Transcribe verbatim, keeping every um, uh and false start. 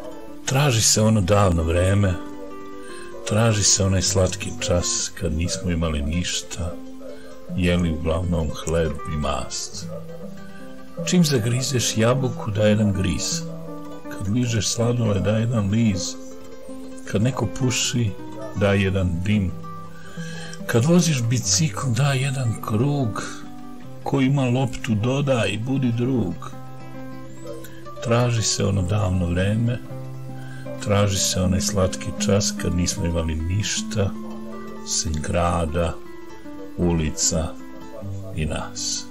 Traži se ono davno vreme, traži se onaj slatki čas kad nismo imali ništa, jeli uglavnom hleb i mast. Čim zagrizeš jabuku, da jedan griz, kad ližeš sladoled, da jedan liz, kad neko puši, da jedan dim, kad voziš bicikl, da jedan krug, ko ima loptu, doda i budi drug. Traži se ono davno vreme, traži se onaj slatki čas kad nismo imali ništa, sem grada, ulica i nas.